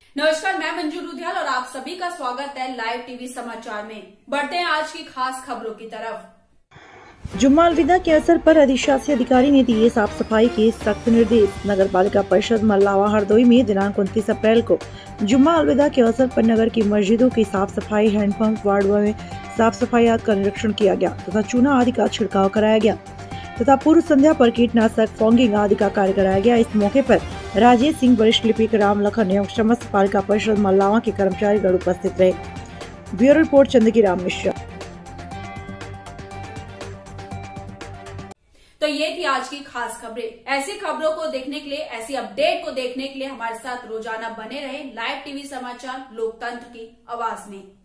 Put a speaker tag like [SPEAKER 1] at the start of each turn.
[SPEAKER 1] नमस्कार, मैं मंजू लुधियाल और आप सभी का स्वागत है लाइव टीवी समाचार में। बढ़ते हैं आज की खास खबरों की तरफ।
[SPEAKER 2] जुम्मा अलविदा के अवसर पर अधिशासी अधिकारी ने दिए साफ सफाई के सख्त निर्देश। नगर पालिका परिषद मल्लावा हरदोई में दिनांक 29 अप्रैल को जुम्मा अलविदा के अवसर पर नगर की मस्जिदों की साफ सफाई, हैंडपंप, वार्डों में साफ सफाई आदि का निरीक्षण किया गया तथा चूना आदि का छिड़काव कराया गया तथा पूर्व संध्या पर कीटनाशक, फॉगिंग आदि का कार्य कराया गया। इस मौके पर राजेश सिंह, वरिष्ठ लिपिक राम लखन एवं समस्त पालिका परिषद मल्लावा के कर्मचारीगण उपस्थित रहे। Bureau report, Chandgi Ram Mishra.
[SPEAKER 1] तो ये थी आज की खास खबरें। ऐसी खबरों को देखने के लिए, ऐसी अपडेट को देखने के लिए हमारे साथ रोजाना बने रहे लाइव टीवी समाचार, लोकतंत्र की आवाज में।